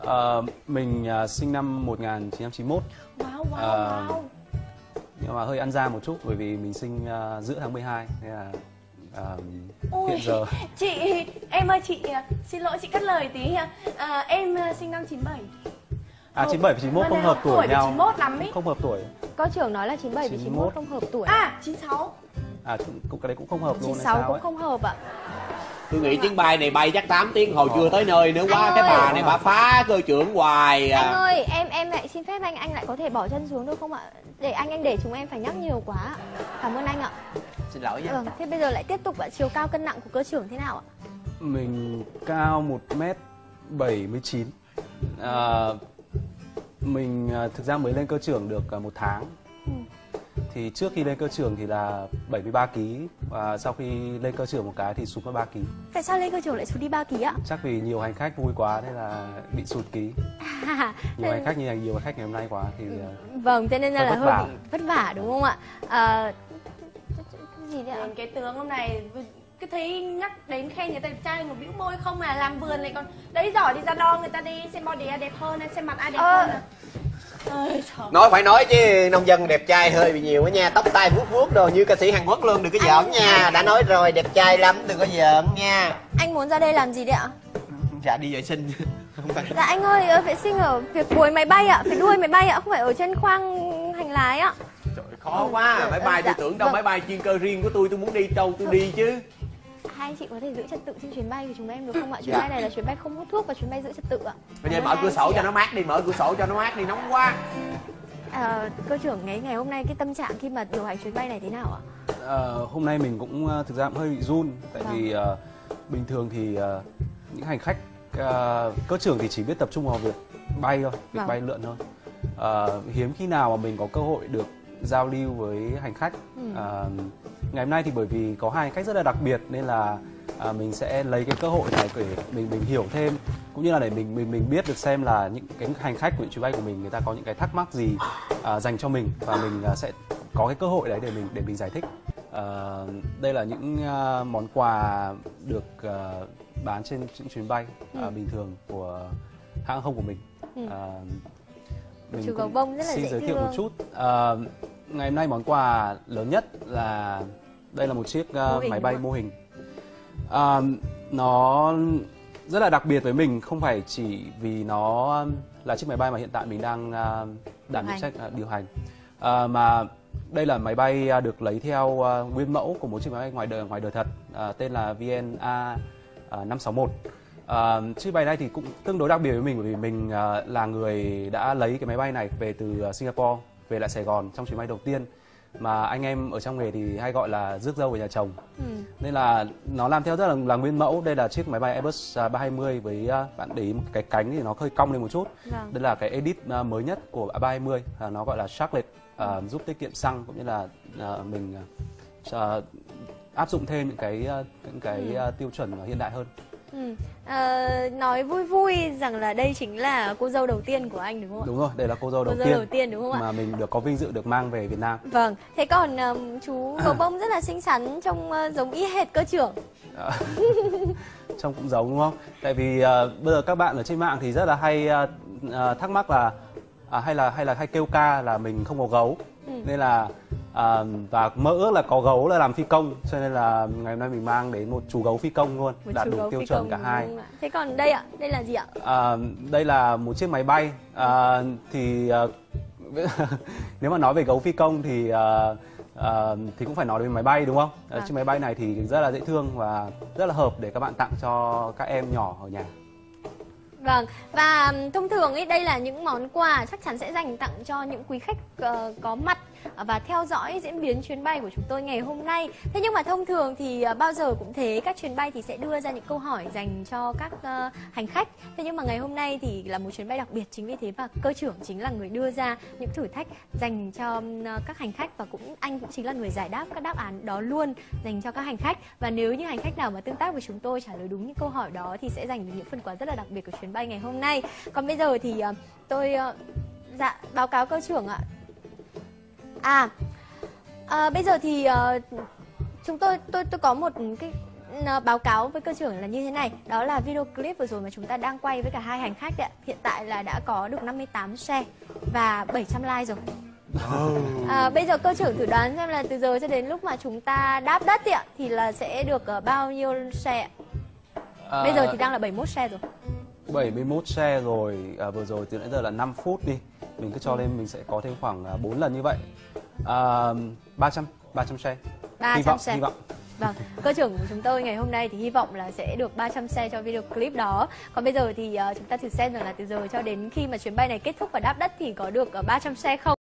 Mình sinh năm 1991. Wow. Nhưng mà hơi ăn gian một chút bởi vì mình sinh giữa tháng 12 nên là hiện giờ. Chị, em ơi chị, xin lỗi chị cắt lời tí. Em sinh năm 97. 97 và 91 không hợp tuổi nhau. 91 lắm ý. Không hợp tuổi. Có trưởng nói là 97 và 91 không hợp tuổi. 96. Cũng cái đấy cũng không hợp luôn. 96 cũng không hợp ạ. Tôi nghĩ chuyến bay này bay chắc 8 tiếng hồi chưa tới nơi nữa quá. Cái bà này bà phá cơ trưởng hoài à. Anh ơi, em lại xin phép anh lại có thể bỏ chân xuống được không ạ? Để anh để chúng em phải nhắc nhiều quá. Cảm ơn anh ạ. Xin lỗi nha. Thế bây giờ lại tiếp tục ạ. Chiều cao cân nặng của cơ trưởng thế nào ạ? Mình cao 1m79. Mình thực ra mới lên cơ trưởng được 1 tháng. Thì trước khi lên cơ trưởng thì là 73 kg và sau khi lên cơ trưởng một cái thì sụt mất 3 kg. Tại sao lên cơ trưởng lại sụt đi 3 kg ạ? Chắc vì nhiều hành khách vui quá nên là bị sụt ký. Nhiều hành khách ngày hôm nay quá thì vâng, cho nên là hơi bị vất vả đúng không ạ? Gì đấy ạ? Cái tướng hôm này cứ thấy nhắc đến khen người ta đẹp trai mà bĩu môi không mà làm vườn này còn đấy giỏi đi ra đo người ta đi xem body ai đẹp hơn hay xem mặt ai đẹp hơn à. Nói phải nói chứ nông dân đẹp trai hơi bị nhiều á nha, tóc tai vuốt vuốt đồ như ca sĩ Hàn Quốc luôn, đừng có giỡn nha. Đã nói rồi đẹp trai lắm, đừng có giỡn nha. Anh muốn ra đây làm gì đấy ạ? Dạ đi vệ sinh. Dạ anh ơi, vệ sinh ở phía cuối máy bay ạ, phía đuôi máy bay ạ, không phải ở trên khoang hành lái ạ. Trời ơi, khó quá, máy bay tôi tưởng đâu máy bay chuyên cơ riêng của tôi muốn đi đâu tôi đi chứ. Hai anh chị có thể giữ trật tự trên chuyến bay của chúng em được không ạ? Chuyến bay này là chuyến bay không hút thuốc và chuyến bay giữ trật tự ạ. Bây giờ mở cửa sổ cho nó mát đi, mở cửa sổ cho nó mát đi, nóng quá. Cơ trưởng ngày hôm nay cái tâm trạng khi mà điều hành chuyến bay này thế nào ạ? Hôm nay mình cũng thực ra cũng hơi bị run tại vì bình thường thì những hành khách cơ trưởng thì chỉ biết tập trung vào việc bay thôi, việc bay lượn thôi. Hiếm khi nào mà mình có cơ hội được giao lưu với hành khách. Ngày hôm nay thì bởi vì có hai hành khách rất là đặc biệt nên là mình sẽ lấy cái cơ hội này để mình hiểu thêm cũng như là để mình biết được xem là những cái hành khách của những chuyến bay của mình người ta có những cái thắc mắc gì dành cho mình và mình sẽ có cái cơ hội đấy để mình giải thích. Đây là những món quà được bán trên những chuyến bay bình thường của hãng không của mình. Mình chú gấu bông rất là xin dễ giới thiệu thương. một chút. Ngày hôm nay món quà lớn nhất là đây là một chiếc máy bay mô hình. Nó rất là đặc biệt với mình, không phải chỉ vì nó là chiếc máy bay mà hiện tại mình đang đảm nhiệm trách điều hành, mà đây là máy bay được lấy theo nguyên mẫu của một chiếc máy bay ngoài đời thật, tên là VNA 561. Chiếc máy bay này thì cũng tương đối đặc biệt với mình bởi vì mình là người đã lấy cái máy bay này về từ Singapore về lại Sài Gòn trong chuyến bay đầu tiên mà anh em ở trong nghề thì hay gọi là rước dâu về nhà chồng. Nên là nó làm theo rất là nguyên mẫu. Đây là chiếc máy bay Airbus 320 với bạn để ý một cái cánh thì nó hơi cong lên một chút. Đây là cái edit mới nhất của 320, nó gọi là Sharklet, giúp tiết kiệm xăng cũng như là mình áp dụng thêm những cái tiêu chuẩn hiện đại hơn. Nói vui vui rằng là đây chính là cô dâu đầu tiên của anh đúng không ạ? Đúng rồi, đây là cô dâu đầu tiên đúng không ạ? Mà mình được có vinh dự được mang về Việt Nam. Vâng, thế còn chú gấu bông rất là xinh xắn, trông giống y hệt cơ trưởng. Trông cũng giống đúng không? Tại vì bây giờ các bạn ở trên mạng thì rất là hay thắc mắc là hay kêu ca là mình không có gấu. Nên là và mơ ước là có gấu là làm phi công, cho nên là ngày hôm nay mình mang đến một chú gấu phi công luôn, đạt đủ tiêu chuẩn cả hai. Thế còn đây ạ, đây là gì ạ? Đây là một chiếc máy bay. Thì nếu mà nói về gấu phi công thì cũng phải nói đến máy bay đúng không? Chiếc máy bay này thì rất là dễ thương và rất là hợp để các bạn tặng cho các em nhỏ ở nhà. Vâng, và thông thường ấy đây là những món quà chắc chắn sẽ dành tặng cho những quý khách có mặt và theo dõi diễn biến chuyến bay của chúng tôi ngày hôm nay. Thế nhưng mà thông thường thì bao giờ cũng thế, các chuyến bay thì sẽ đưa ra những câu hỏi dành cho các hành khách. Thế nhưng mà ngày hôm nay thì là một chuyến bay đặc biệt, chính vì thế và cơ trưởng chính là người đưa ra những thử thách dành cho các hành khách và anh cũng chính là người giải đáp các đáp án đó luôn dành cho các hành khách. Và nếu như hành khách nào mà tương tác với chúng tôi trả lời đúng những câu hỏi đó thì sẽ giành được những phần quà rất là đặc biệt của chuyến bay ngày hôm nay. Còn bây giờ thì tôi báo cáo cơ trưởng ạ. Bây giờ thì chúng tôi có một cái báo cáo với cơ trưởng là như thế này. Đó là video clip vừa rồi mà chúng ta đang quay với cả hai hành khách ạ. Hiện tại là đã có được 58 share và 700 like rồi. Bây giờ cơ trưởng thử đoán xem là từ giờ cho đến lúc mà chúng ta đáp đất ạ thì là sẽ được bao nhiêu share? Bây giờ thì đang là 71 share rồi. 71 share rồi, vừa rồi từ nãy giờ là 5 phút đi. Mình cứ cho lên mình sẽ có thêm khoảng 4 lần như vậy. 300 share. 300 share. Hy vọng. Vâng, cơ trưởng của chúng tôi ngày hôm nay thì hy vọng là sẽ được 300 share cho video clip đó. Còn bây giờ thì chúng ta thử xem rằng là từ giờ cho đến khi mà chuyến bay này kết thúc và đáp đất thì có được 300 share không.